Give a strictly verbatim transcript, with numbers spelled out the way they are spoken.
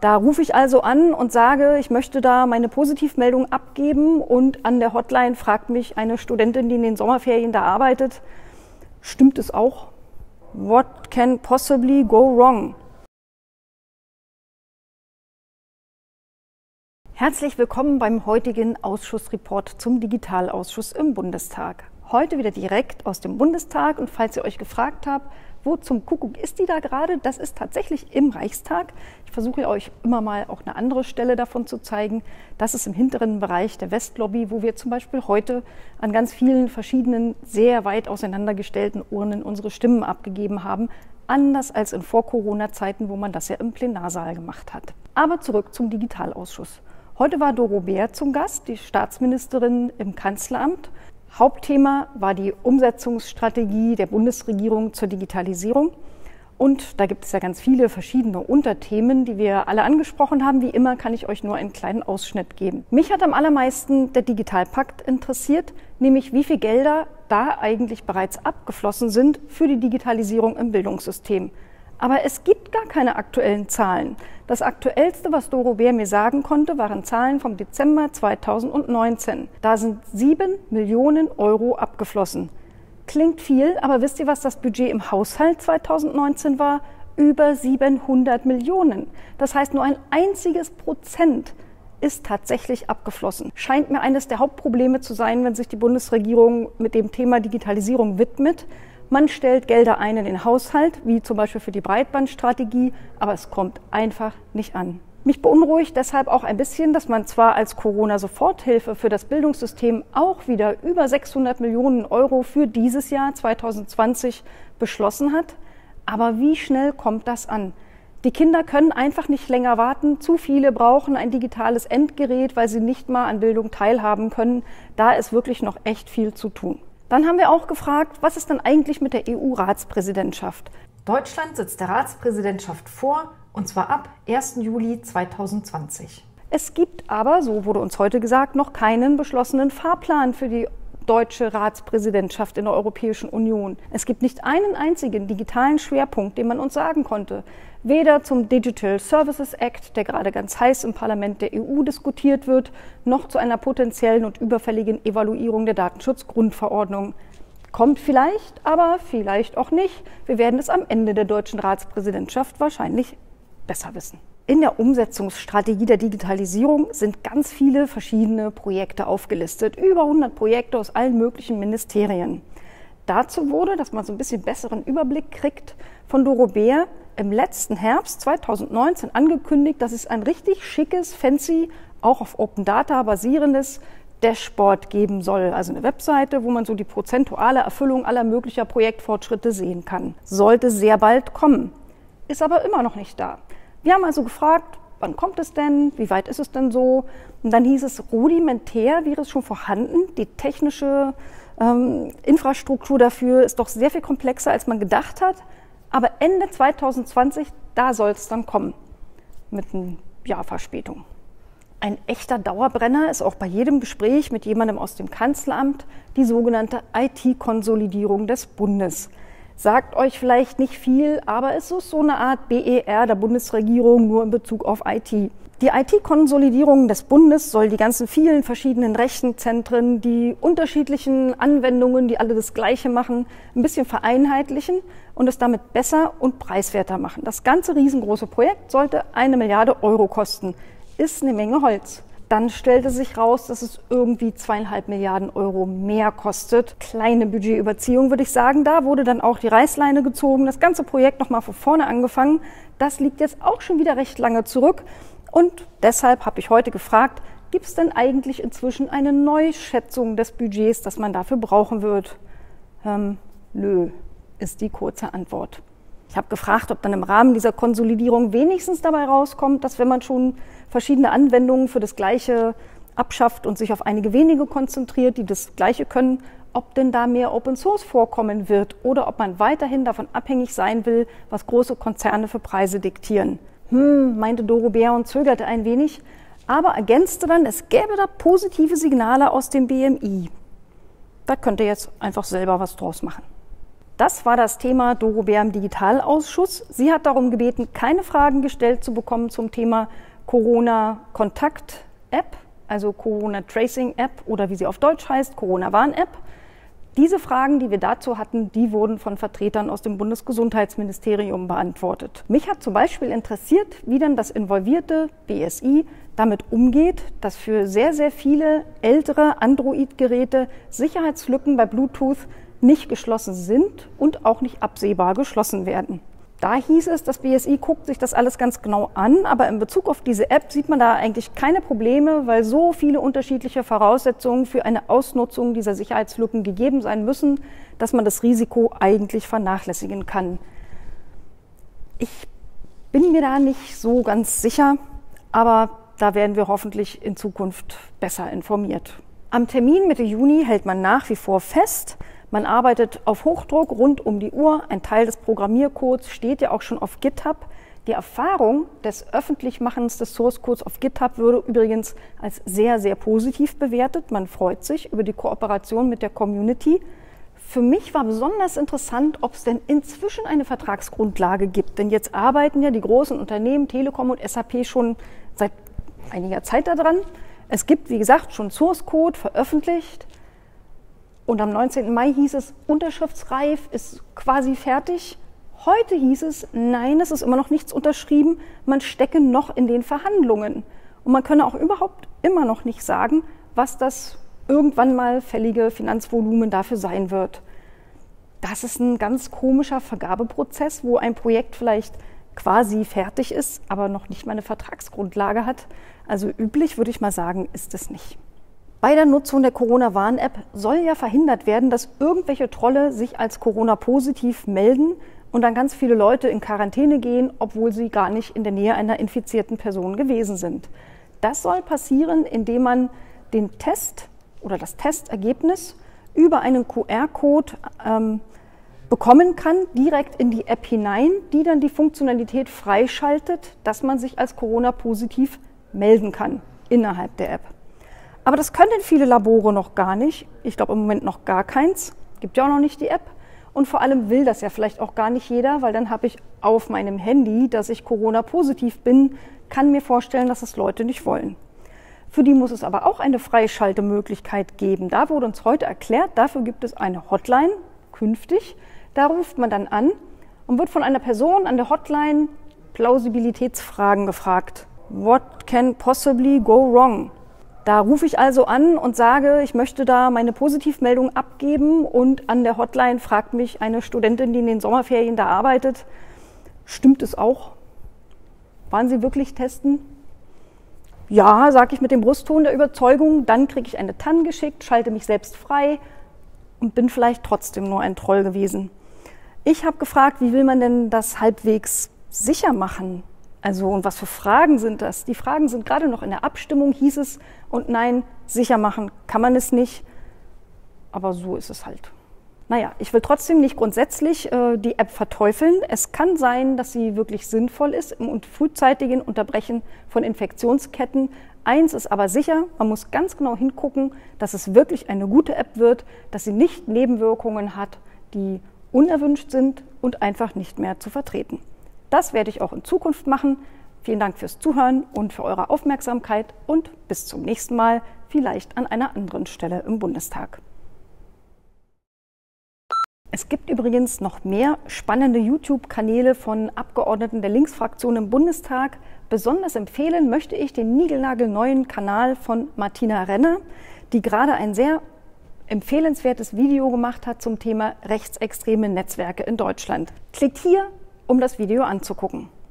Da rufe ich also an und sage, ich möchte da meine Positivmeldung abgeben und an der Hotline fragt mich eine Studentin, die in den Sommerferien da arbeitet, stimmt es auch? What can possibly go wrong? Herzlich willkommen beim heutigen Ausschussreport zum Digitalausschuss im Bundestag. Heute wieder direkt aus dem Bundestag und falls ihr euch gefragt habt, wo zum Kuckuck ist die da gerade? Das ist tatsächlich im Reichstag. Ich versuche euch immer mal auch eine andere Stelle davon zu zeigen. Das ist im hinteren Bereich der Westlobby, wo wir zum Beispiel heute an ganz vielen verschiedenen, sehr weit auseinandergestellten Urnen unsere Stimmen abgegeben haben. Anders als in Vor-Corona-Zeiten, wo man das ja im Plenarsaal gemacht hat. Aber zurück zum Digitalausschuss. Heute war Doro Bär zum Gast, die Staatsministerin im Kanzleramt. Hauptthema war die Umsetzungsstrategie der Bundesregierung zur Digitalisierung. Und da gibt es ja ganz viele verschiedene Unterthemen, die wir alle angesprochen haben. Wie immer kann ich euch nur einen kleinen Ausschnitt geben. Mich hat am allermeisten der Digitalpakt interessiert, nämlich wie viel Gelder da eigentlich bereits abgeflossen sind für die Digitalisierung im Bildungssystem. Aber es gibt gar keine aktuellen Zahlen. Das Aktuellste, was Doro Bär mir sagen konnte, waren Zahlen vom Dezember zweitausendneunzehn. Da sind sieben Millionen Euro abgeflossen. Klingt viel, aber wisst ihr, was das Budget im Haushalt zweitausendneunzehn war? Über siebenhundert Millionen. Das heißt, nur ein einziges Prozent ist tatsächlich abgeflossen. Scheint mir eines der Hauptprobleme zu sein, wenn sich die Bundesregierung mit dem Thema Digitalisierung widmet. Man stellt Gelder ein in den Haushalt, wie zum Beispiel für die Breitbandstrategie, aber es kommt einfach nicht an. Mich beunruhigt deshalb auch ein bisschen, dass man zwar als Corona-Soforthilfe für das Bildungssystem auch wieder über sechshundert Millionen Euro für dieses Jahr zweitausendzwanzig beschlossen hat, aber wie schnell kommt das an? Die Kinder können einfach nicht länger warten. Zu viele brauchen ein digitales Endgerät, weil sie nicht mal an Bildung teilhaben können. Da ist wirklich noch echt viel zu tun. Dann haben wir auch gefragt, was ist denn eigentlich mit der E U-Ratspräsidentschaft? Deutschland sitzt der Ratspräsidentschaft vor, und zwar ab ersten Juli zweitausendzwanzig. Es gibt aber, so wurde uns heute gesagt, noch keinen beschlossenen Fahrplan für die deutsche Ratspräsidentschaft in der Europäischen Union. Es gibt nicht einen einzigen digitalen Schwerpunkt, den man uns sagen konnte. Weder zum Digital Services Act, der gerade ganz heiß im Parlament der E U diskutiert wird, noch zu einer potenziellen und überfälligen Evaluierung der Datenschutzgrundverordnung. Kommt vielleicht, aber vielleicht auch nicht. Wir werden es am Ende der deutschen Ratspräsidentschaft wahrscheinlich besser wissen. In der Umsetzungsstrategie der Digitalisierung sind ganz viele verschiedene Projekte aufgelistet. Über hundert Projekte aus allen möglichen Ministerien. Dazu wurde, dass man so ein bisschen besseren Überblick kriegt, von Doro Bär im letzten Herbst zweitausendneunzehn angekündigt, dass es ein richtig schickes, fancy, auch auf Open Data basierendes Dashboard geben soll. Also eine Webseite, wo man so die prozentuale Erfüllung aller möglicher Projektfortschritte sehen kann. Sollte sehr bald kommen. Ist aber immer noch nicht da. Wir haben also gefragt, wann kommt es denn, wie weit ist es denn so? Und dann hieß es, rudimentär wäre es schon vorhanden. Die technische ähm, Infrastruktur dafür ist doch sehr viel komplexer, als man gedacht hat. Aber Ende zweitausendzwanzig, da soll es dann kommen, mit einem Jahr Verspätung. Ein echter Dauerbrenner ist auch bei jedem Gespräch mit jemandem aus dem Kanzleramt die sogenannte I T-Konsolidierung des Bundes. Sagt euch vielleicht nicht viel, aber es ist so eine Art B E R der Bundesregierung, nur in Bezug auf I T. Die I T-Konsolidierung des Bundes soll die ganzen vielen verschiedenen Rechenzentren, die unterschiedlichen Anwendungen, die alle das Gleiche machen, ein bisschen vereinheitlichen und es damit besser und preiswerter machen. Das ganze riesengroße Projekt sollte eine Milliarde Euro kosten. Ist eine Menge Holz. Dann stellte sich raus, dass es irgendwie zweieinhalb Milliarden Euro mehr kostet. Kleine Budgetüberziehung, würde ich sagen. Da wurde dann auch die Reißleine gezogen, das ganze Projekt nochmal von vorne angefangen. Das liegt jetzt auch schon wieder recht lange zurück. Und deshalb habe ich heute gefragt, gibt es denn eigentlich inzwischen eine Neuschätzung des Budgets, das man dafür brauchen wird? Ähm, nö, ist die kurze Antwort. Ich habe gefragt, ob dann im Rahmen dieser Konsolidierung wenigstens dabei rauskommt, dass wenn man schon verschiedene Anwendungen für das Gleiche abschafft und sich auf einige wenige konzentriert, die das Gleiche können, ob denn da mehr Open Source vorkommen wird oder ob man weiterhin davon abhängig sein will, was große Konzerne für Preise diktieren. Hm, meinte Doro Bär und zögerte ein wenig, aber ergänzte dann, es gäbe da positive Signale aus dem B M I. Da könnt ihr jetzt einfach selber was draus machen. Das war das Thema Doro Bär im Digitalausschuss. Sie hat darum gebeten, keine Fragen gestellt zu bekommen zum Thema Corona-Kontakt-App, also Corona-Tracing-App oder wie sie auf Deutsch heißt, Corona-Warn-App. Diese Fragen, die wir dazu hatten, die wurden von Vertretern aus dem Bundesgesundheitsministerium beantwortet. Mich hat zum Beispiel interessiert, wie denn das involvierte B S I damit umgeht, dass für sehr, sehr viele ältere Android-Geräte Sicherheitslücken bei Bluetooth nicht geschlossen sind und auch nicht absehbar geschlossen werden. Da hieß es, das B S I guckt sich das alles ganz genau an, aber in Bezug auf diese App sieht man da eigentlich keine Probleme, weil so viele unterschiedliche Voraussetzungen für eine Ausnutzung dieser Sicherheitslücken gegeben sein müssen, dass man das Risiko eigentlich vernachlässigen kann. Ich bin mir da nicht so ganz sicher, aber da werden wir hoffentlich in Zukunft besser informiert. Am Termin Mitte Juni hält man nach wie vor fest. Man arbeitet auf Hochdruck rund um die Uhr. Ein Teil des Programmiercodes steht ja auch schon auf GitHub. Die Erfahrung des Öffentlichmachens des Source Codes auf GitHub würde übrigens als sehr, sehr positiv bewertet. Man freut sich über die Kooperation mit der Community. Für mich war besonders interessant, ob es denn inzwischen eine Vertragsgrundlage gibt. Denn jetzt arbeiten ja die großen Unternehmen, Telekom und S A P, schon seit einiger Zeit daran. Es gibt, wie gesagt, schon Source Code veröffentlicht. Und am neunzehnten Mai hieß es, unterschriftsreif, ist quasi fertig. Heute hieß es, nein, es ist immer noch nichts unterschrieben, man stecke noch in den Verhandlungen. Und man könne auch überhaupt immer noch nicht sagen, was das irgendwann mal fällige Finanzvolumen dafür sein wird. Das ist ein ganz komischer Vergabeprozess, wo ein Projekt vielleicht quasi fertig ist, aber noch nicht mal eine Vertragsgrundlage hat. Also üblich, würde ich mal sagen, ist es nicht. Bei der Nutzung der Corona-Warn-App soll ja verhindert werden, dass irgendwelche Trolle sich als Corona-positiv melden und dann ganz viele Leute in Quarantäne gehen, obwohl sie gar nicht in der Nähe einer infizierten Person gewesen sind. Das soll passieren, indem man den Test oder das Testergebnis über einen Q R-Code ähm, bekommen kann, direkt in die App hinein, die dann die Funktionalität freischaltet, dass man sich als Corona-positiv melden kann innerhalb der App. Aber das können viele Labore noch gar nicht. Ich glaube im Moment noch gar keins. Gibt ja auch noch nicht die App. Und vor allem will das ja vielleicht auch gar nicht jeder, weil dann habe ich auf meinem Handy, dass ich Corona-positiv bin, kann mir vorstellen, dass es Leute nicht wollen. Für die muss es aber auch eine Freischaltemöglichkeit geben. Da wurde uns heute erklärt, dafür gibt es eine Hotline künftig. Da ruft man dann an und wird von einer Person an der Hotline Plausibilitätsfragen gefragt. What can possibly go wrong? Da rufe ich also an und sage, ich möchte da meine Positivmeldung abgeben und an der Hotline fragt mich eine Studentin, die in den Sommerferien da arbeitet, stimmt es auch? Waren Sie wirklich testen? Ja, sage ich mit dem Brustton der Überzeugung, dann kriege ich eine T A N geschickt, schalte mich selbst frei und bin vielleicht trotzdem nur ein Troll gewesen. Ich habe gefragt, wie will man denn das halbwegs sicher machen? Also, und was für Fragen sind das? Die Fragen sind gerade noch in der Abstimmung, hieß es. Und nein, sicher machen kann man es nicht. Aber so ist es halt. Naja, ich will trotzdem nicht grundsätzlich äh, die App verteufeln. Es kann sein, dass sie wirklich sinnvoll ist im frühzeitigen Unterbrechen von Infektionsketten. Eins ist aber sicher, man muss ganz genau hingucken, dass es wirklich eine gute App wird, dass sie nicht Nebenwirkungen hat, die unerwünscht sind und einfach nicht mehr zu vertreten. Das werde ich auch in Zukunft machen. Vielen Dank fürs Zuhören und für eure Aufmerksamkeit und bis zum nächsten Mal, vielleicht an einer anderen Stelle im Bundestag. Es gibt übrigens noch mehr spannende YouTube-Kanäle von Abgeordneten der Linksfraktion im Bundestag. Besonders empfehlen möchte ich den niegelnagelneuen Kanal von Martina Renner, die gerade ein sehr empfehlenswertes Video gemacht hat zum Thema rechtsextreme Netzwerke in Deutschland. Klickt hier, um das Video anzugucken.